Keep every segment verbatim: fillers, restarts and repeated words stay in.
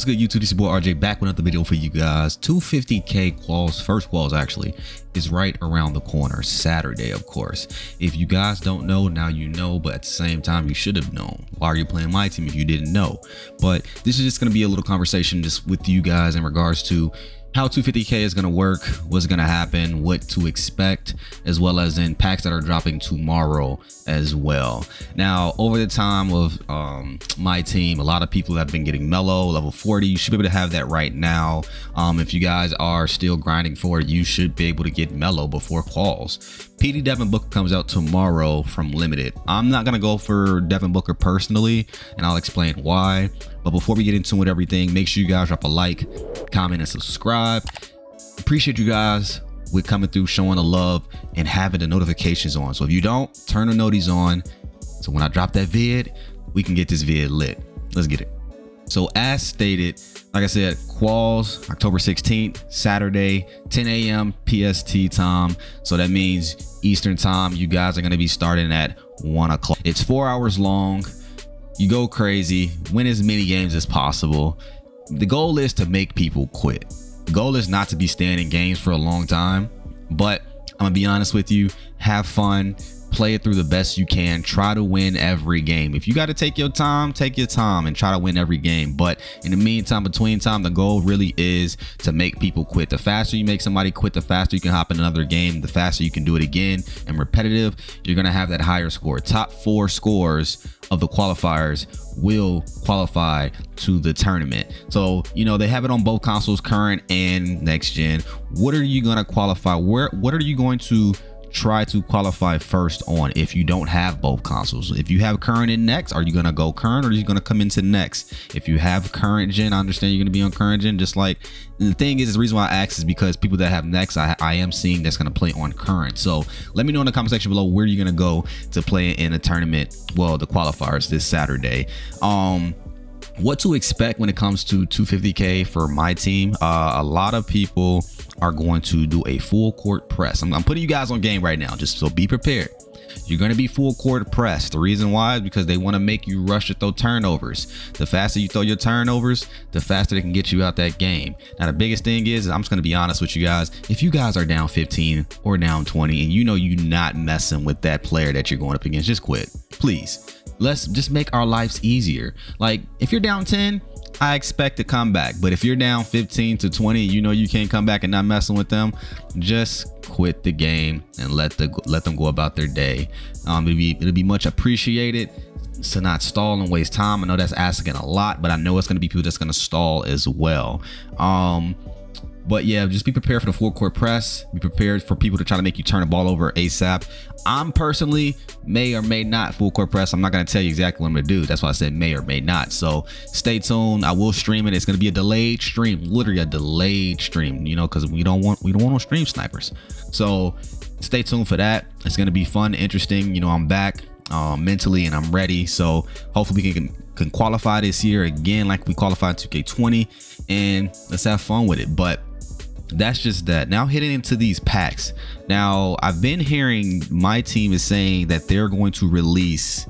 good, YouTube? This is your boy R J back with another video for you guys. two fifty K quals, first quals actually, is right around the corner. Saturday, of course. If you guys don't know, now you know, but at the same time, you should have known. Why are you playing my team if you didn't know? But this is just going to be a little conversation just with you guys in regards to how two fifty K is going to work, what's going to happen, what to expect, as well as in packs that are dropping tomorrow as well. Now, over the time of um, my team, a lot of people have been getting mellow, level forty. You should be able to have that right now. Um, if you guys are still grinding for it, you should be able to get mellow before quals. P D Devin Booker comes out tomorrow from Limited. I'm not going to go for Devin Booker personally, and I'll explain why. But before we get into it, everything, make sure you guys drop a like, comment, and subscribe. Appreciate you guys with coming through, showing the love, and having the notifications on. So if you don't, turn the noties on. So when I drop that vid, we can get this vid lit. Let's get it. So as stated, like I said, quals October sixteenth, Saturday, ten A M P S T time. So that means Eastern time. You guys are going to be starting at one o'clock. It's four hours long. You go crazy, win as many games as possible. The goal is to make people quit. The goal is not to be staying in games for a long time, but I'm gonna be honest with you, have fun, play it through the best you can, try to win every game. If you got to take your time, take your time and try to win every game. But in the meantime, between time, the goal really is to make people quit. The faster you make somebody quit, the faster you can hop in another game, the faster you can do it again. And repetitive, you're gonna have that higher score. Top four scores of the qualifiers will qualify to the tournament. So, you know, they have it on both consoles, current and next gen. What are you gonna qualify? Where, what are you going to try to qualify first on if you don't have both consoles? If you have current and next, are you gonna go current or are you gonna come into next? If you have current gen, I understand you're gonna be on current gen. Just like the thing is, the reason why I ask is because people that have next, I, I am seeing that's gonna play on current. So let me know in the comment section below where you're gonna go to play in a tournament, well, the qualifiers this Saturday. Um what to expect when it comes to two fifty K for my team. Uh, a lot of people are going to do a full court press. I'm, I'm putting you guys on game right now, just so be prepared. You're going to be full court press. The reason why is because they want to make you rush to throw turnovers. The faster you throw your turnovers, the faster they can get you out that game. Now, the biggest thing is, I'm just going to be honest with you guys. If you guys are down fifteen or down twenty and you know you're not messing with that player that you're going up against, just quit, please. Let's just make our lives easier. Like if you're down ten, I expect to come back. But if you're down fifteen to twenty, you know you can't come back and not messing with them, just quit the game and let the let them go about their day. Um, it'll be it'll be much appreciated. So not stall and waste time. I know that's asking a lot, but I know it's going to be people that's going to stall as well. Um, But yeah, just be prepared for the full court press. Be prepared for people to try to make you turn the ball over ASAP. I'm personally may or may not full court press. I'm not going to tell you exactly what I'm going to do. That's why I said may or may not. So stay tuned. I will stream it. It's going to be a delayed stream, literally a delayed stream, you know, because we don't want we don't want no stream snipers. So stay tuned for that. It's going to be fun, interesting. You know, I'm back um, mentally and I'm ready. So hopefully we can can qualify this year again like we qualified two K twenty, and let's have fun with it. But that's just that. Now hitting into these packs. Now I've been hearing my team is saying that they're going to release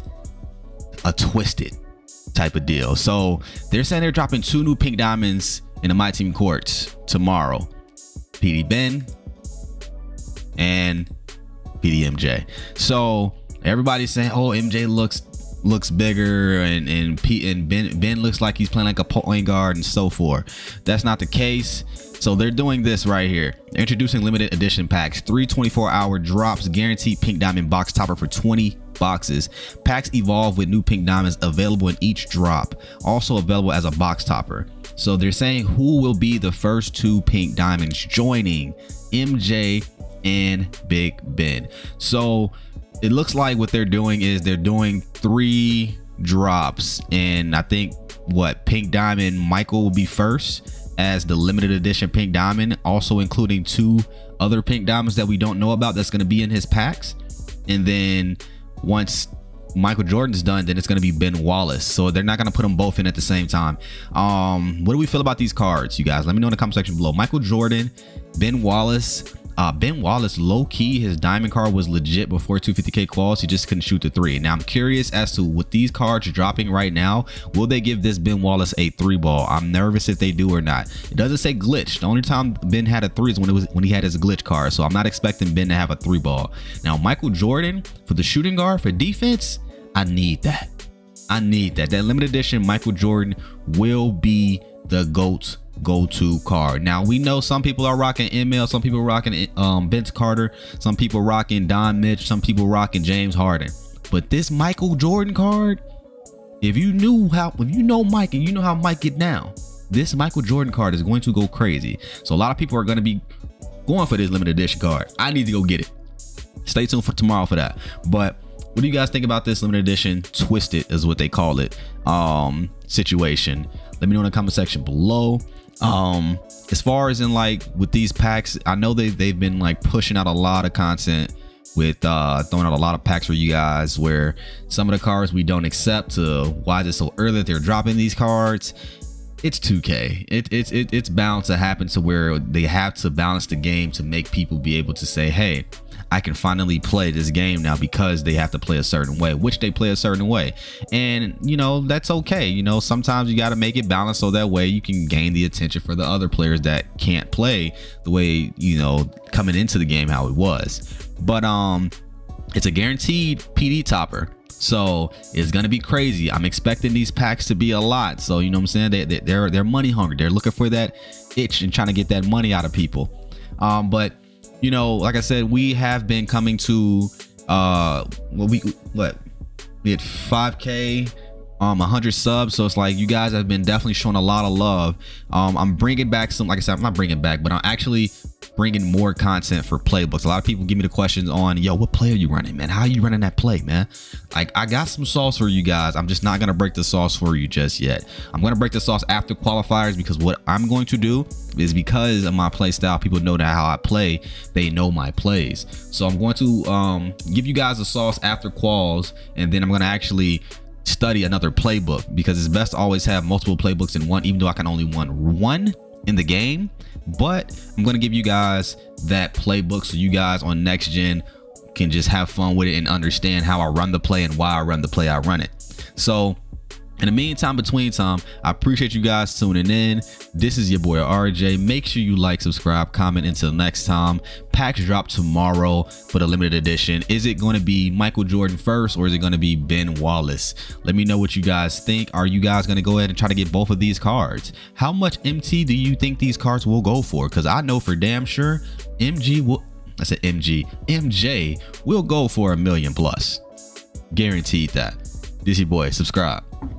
a twisted type of deal. So they're saying they're dropping two new pink diamonds in the my team courts tomorrow. P D Ben and P D M J. So everybody's saying, oh, M J looks looks bigger and and P and Ben Ben looks like he's playing like a point guard and so forth. That's not the case. So they're doing this right here. They're introducing limited edition packs, three twenty-four hour drops, guaranteed pink diamond box topper for twenty boxes. Packs evolve with new pink diamonds available in each drop, also available as a box topper. So they're saying who will be the first two pink diamonds joining M J and Big Ben. So it looks like what they're doing is they're doing three drops, and I think what pink diamond Michael will be first as the limited edition pink diamond, also including two other pink diamonds that we don't know about that's going to be in his packs. And then once Michael Jordan's done, then it's going to be Ben Wallace. So they're not going to put them both in at the same time. Um, what do we feel about these cards, you guys? Let me know in the comment section below. Michael Jordan, Ben Wallace, uh, Ben Wallace, low key, his diamond card was legit before two fifty K quals. He just couldn't shoot the three. Now I'm curious as to with these cards dropping right now, will they give this Ben Wallace a three ball? I'm nervous if they do or not. It doesn't say glitch. The only time Ben had a three is when it was when he had his glitch card. So I'm not expecting Ben to have a three ball. Now Michael Jordan for the shooting guard for defense, I need that. I need that. That limited edition Michael Jordan will be the GOAT's go-to card. Now we know some people are rocking M L, some people are rocking um Vince Carter, some people rocking Don Mitch, some people rocking James Harden. But this Michael Jordan card, if you knew how, if you know Mike and you know how Mike get down, this Michael Jordan card is going to go crazy. So a lot of people are going to be going for this limited edition card. I need to go get it. Stay tuned for tomorrow for that. But what do you guys think about this limited edition Twisted is what they call it um situation? Let me know in the comment section below. Um as far as in like with these packs, I know they they've been like pushing out a lot of content with uh throwing out a lot of packs for you guys, where some of the cards we don't accept to why is it so early that they're dropping these cards. It's two K. It, it's it, it's bound to happen to where they have to balance the game to make people be able to say, hey, I can finally play this game now, because they have to play a certain way, which they play a certain way. And, you know, that's okay. You know, sometimes you got to make it balanced so that way you can gain the attention for the other players that can't play the way, you know, coming into the game how it was. But um, it's a guaranteed P D topper. So it's gonna be crazy. I'm expecting these packs to be a lot. So you know what I'm saying? They, they, they're they're money hungry. They're looking for that itch and trying to get that money out of people. Um, but you know, like I said, we have been coming to uh, what we what we had five K, um, one hundred subs. So it's like you guys have been definitely showing a lot of love. Um, I'm bringing back some, like I said, I'm not bringing back, but I'm actually bringing more content for playbooks. A lot of people give me the questions on, yo, what play are you running, man? How are you running that play, man? Like, I got some sauce for you guys. I'm just not gonna break the sauce for you just yet. I'm gonna break the sauce after qualifiers, because what I'm going to do is, because of my play style, people know that how I play, they know my plays. So I'm going to um give you guys the sauce after quals, and then I'm gonna actually study another playbook, because it's best to always have multiple playbooks in one, even though I can only run one in the game. But I'm going to give you guys that playbook so you guys on next gen can just have fun with it and understand how I run the play and why I run the play I run it. So in the meantime, between time, I appreciate you guys tuning in. This is your boy R J. Make sure you like, subscribe, comment. Until next time, packs drop tomorrow for the limited edition. Is it going to be Michael Jordan first, or is it going to be Ben Wallace? Let me know what you guys think. Are you guys going to go ahead and try to get both of these cards? How much M T do you think these cards will go for? Because I know for damn sure M G will, I said M G, M J will go for a million plus. Guaranteed that. This your boy. Subscribe.